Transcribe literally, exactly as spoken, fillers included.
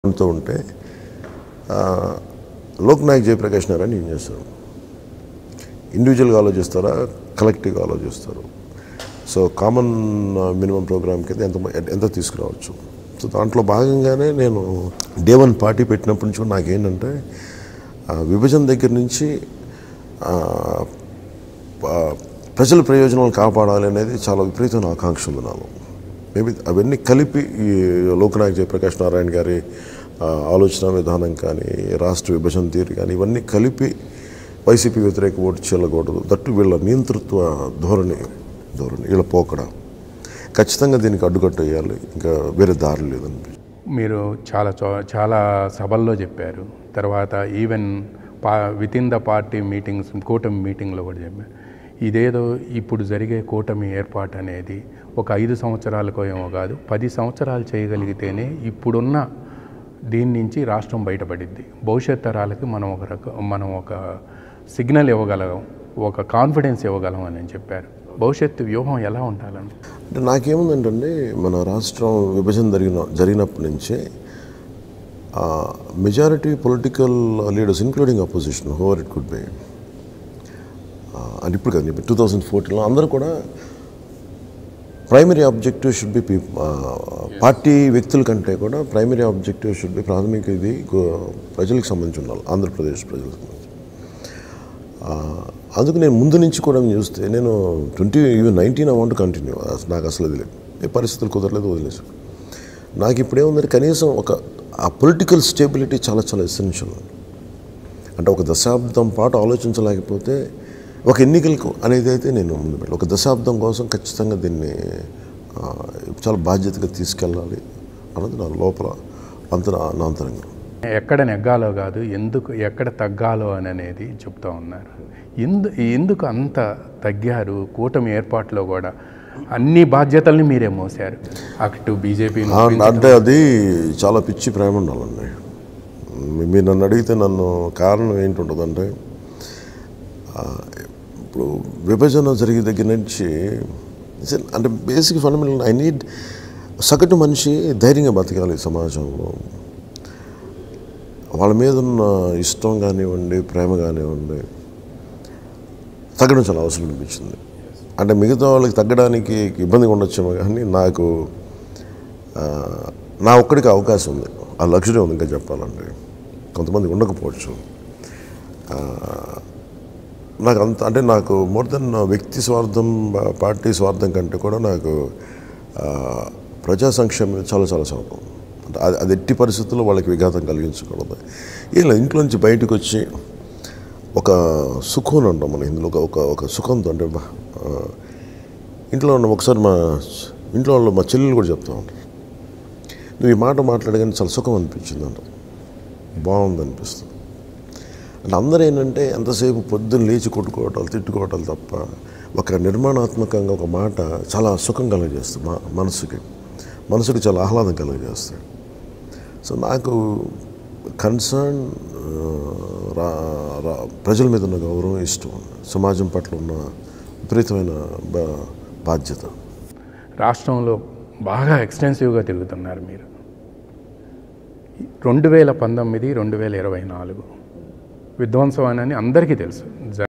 తో ఉంటే లోక్నాయక్ జయప్రకాష్ నారాయణ ఏం చేస్తారు? ఇండివిజువల్గా ఆలోచిస్తారా, కలెక్టివ్గా ఆలోచిస్తారు? సో కామన్ మినిమం ప్రోగ్రామ్ కింద ఎంత ఎంత తీసుకురావచ్చు. సో దాంట్లో భాగంగానే నేను డే వన్ పార్టీ పెట్టినప్పటి నుంచి కూడా నాకేంటంటే విభజన దగ్గర నుంచి ప్రజల ప్రయోజనాలు కాపాడాలి అనేది చాలా విపరీతమైన ఆకాంక్ష ఉంది నాలో. మేబీ అవన్నీ కలిపి ఈ లోక్నాయక్ జయప్రకాష్ నారాయణ గారి ఆలోచన విధానం కానీ, రాష్ట్ర విభజన తీరు కానీ, ఇవన్నీ కలిపి వైసీపీ వ్యతిరేక ఓటు చెల్లకూడదు. దట్టు వీళ్ళ నియంతృత్వ ధోరణి ధోరణి వీళ్ళ పోకడ ఖచ్చితంగా దీనికి అడ్డుకట్టు వేయాలి. ఇంకా వేరే దారి లేదని మీరు చాలా చాలా సభల్లో చెప్పారు. తర్వాత ఈవెన్ పా with in the party meetings, కూటమి మీటింగ్లో కూడా చెప్పారు. ఇదేదో ఇప్పుడు జరిగే కూటమి ఏర్పాటు అనేది ఒక ఐదు సంవత్సరాలకో ఏమో కాదు, పది సంవత్సరాలు చేయగలిగితేనే ఇప్పుడున్న దీని నుంచి రాష్ట్రం బయటపడిద్ది. భవిష్యత్ తరాలకి మనం ఒక రక మనం ఒక సిగ్నల్ ఇవ్వగలం, ఒక కాన్ఫిడెన్స్ ఇవ్వగలం అని చెప్పారు. భవిష్యత్తు వ్యూహం ఎలా ఉండాలని అంటే నాకేముందంటే, మన రాష్ట్రం విభజన జరిగిన జరిగినప్పటి నుంచే majority political leaders including opposition however it could be, అంటే ఇప్పుడు కదా టూ థౌజండ్ ఫోర్టీన్లో అందరూ కూడా primary objective should be party వ్యక్తుల కంటే కూడా ప్రైమరీ ఆబ్జెక్టివ్ షుడ్ బి ప్రాథమిక ఇది ప్రజలకు సంబంధించి ఉండాలి, ఆంధ్రప్రదేశ్ ప్రజలకు సంబంధించి. అందుకు నేను ముందు నుంచి కూడా చూస్తే నేను twenty even nineteen I want continue. నాకు అసలు అది లేదు, ఏ పరిస్థితులు కుదరలేదు, వదిలేసి. నాకు ఇప్పుడేముందంటే కనీసం ఒక ఆ పొలిటికల్ స్టేబిలిటీ చాలా చాలా ఎసెన్షియల్. అంటే ఒక దశాబ్దం పాటు ఆలోచించలేకపోతే ఒక ఎన్నికలకు అనేది అయితే నేను ముందు పెట్టాలి. ఒక దశాబ్దం కోసం ఖచ్చితంగా దీన్ని చాలా బాధ్యతగా తీసుకెళ్ళాలి అన్నది నా లోపల అంత నా అంతరంగం. ఎక్కడ నెగ్గాలో కాదు, ఎందుకు ఎక్కడ తగ్గాలో అని అనేది చెప్తూ ఉన్నారు. ఎందు ఎందుకు అంత తగ్గారు? కూటమి ఏర్పాటులో కూడా అన్ని బాధ్యతల్ని మీరే మోసారు. అటు బీజేపీ అంటే అది చాలా పిచ్చి ప్రేమ ఉండాలండి. మీరు నన్ను అడిగితే నన్ను కారణం ఏంటుంటుందంటే, ఇప్పుడు విభజన జరిగే దగ్గర నుంచి అంటే బేసిక్ ఫండమెంటల్ ఐ నీడ్ సగటు మనిషి ధైర్యంగా బతకాలి సమాజంలో. వాళ్ళ మీద ఉన్న ఇష్టం కానివ్వండి, ప్రేమ కానివ్వండి తగ్గడం చాలా అవసరం అనిపించింది. అంటే మిగతా వాళ్ళకి తగ్గడానికి ఇబ్బందిగా ఉండొచ్చేమో, కానీ నాకు నా ఒక్కడికి అవకాశం ఉంది, ఆ లగ్జరీ ఉంది. ఇంకా చెప్పాలంటే కొంతమంది ఉండకపోవచ్చు. నాకు అంత అంటే నాకు మోర్ దెన్ వ్యక్తి స్వార్థం, పార్టీ స్వార్థం కంటే కూడా నాకు ప్రజా సంక్షేమం చాలా చాలా స్వార్థం. అంటే అది అది ఎట్టి పరిస్థితుల్లో వాళ్ళకి విఘాతం కలిగించకూడదు. ఇలా ఇంట్లో నుంచి బయటకు వచ్చి ఒక సుఖం అంటాం మన ఇందులో, ఒక ఒక ఒక సుఖంతో అంటే ఇంట్లో ఉన్న ఒకసారి మా ఇంట్లో వాళ్ళు మా చెల్లెలు కూడా చెప్తా ఉంటారు, నువ్వు ఈ మాట మాట్లాడగానే చాలా సుఖం అనిపించింది అంట, బాగుంది అనిపిస్తుంది. అంటే అందరూ ఏంటంటే ఎంతసేపు పొద్దున్న లేచి కొట్టుకోవటాలు, తిట్టుకోవటాలు తప్ప ఒక నిర్మాణాత్మకంగా ఒక మాట చాలా సుఖం కలుగజేస్తుంది మా మనసుకి మనసుకి చాలా ఆహ్లాదం కలుగజేస్తాయి. సో నాకు కన్సర్న్ ప్రజల మీద ఉన్న గౌరవం, ఇష్టం, సమాజం పట్ల ఉన్న విపరీతమైన బాధ్యత. రాష్ట్రంలో బాగా ఎక్స్టెన్సివ్గా తిరుగుతున్నారు మీరు. రెండు వేల పంతొమ్మిది రెండు వేల ఇరవై నాలుగు విధ్వంసం అని అందరికీ తెలుసు.